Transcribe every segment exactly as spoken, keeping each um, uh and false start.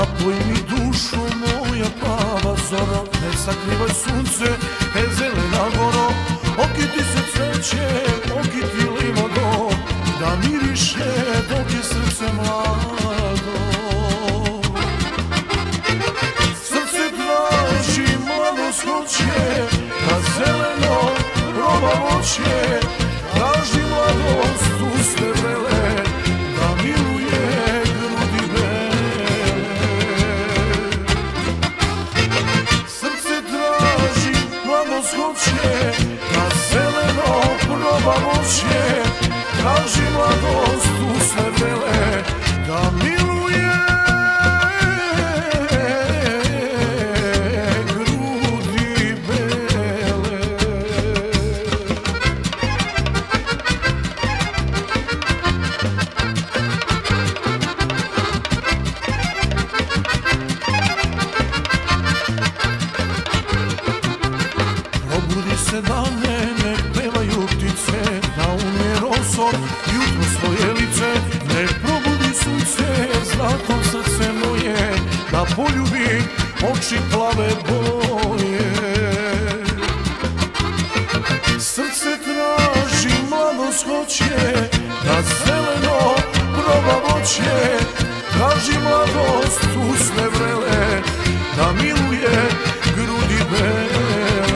napoj mi dušu moja plava zoro, ne sakrivaj sunce, e zelena goro, oki ti se cveće, oki ti livado, da miriše dok je srce mlado. Srce traži, mladost hoće, da zeleno proba voće, traži mladost usne vrele, da miluje grudi bele. Srce traži, mladost hoće, da zeleno proba voće, traži mladost usne vrele, da miluje grudi bele. Probudi se dane, nek pevaju ptice, da umije rosom jutro svoje lice. Nek probudi sunce, zlatom srce moje, da poljubi oči plave boje. Srce traži, mladost hoće, da zeleno proba voće, traži mladost usne vrele, da miluje grudi bele.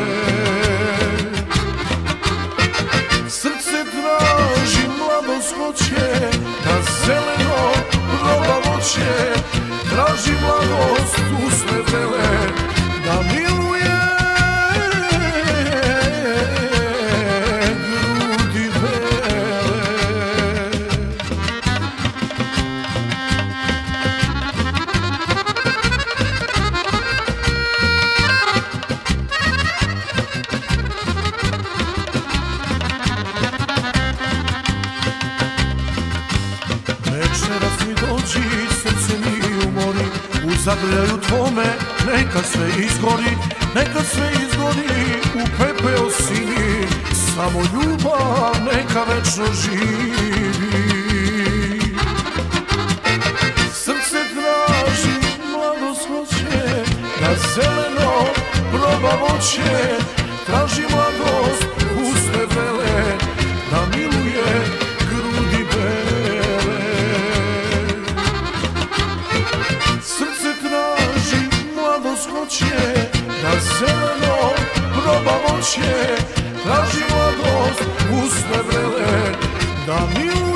Srce traži, mladost hoće, da zeleno proba voće, traži mladost usne vrele, da miluje grudi bele. Večeras mi dođi, srce mi umori, u zagrljaju tvome neka sve izgori, neka sve izgori u pepeo sini, samo ljubav neka večno živi. Srce traži, mladost hoće, da zeleno proba voće, traži mladost usne vrele, da miluje grudi bele. Srce traži, mladost hoće, da zeleno proba voće, traži mladost usne vrele, da miluje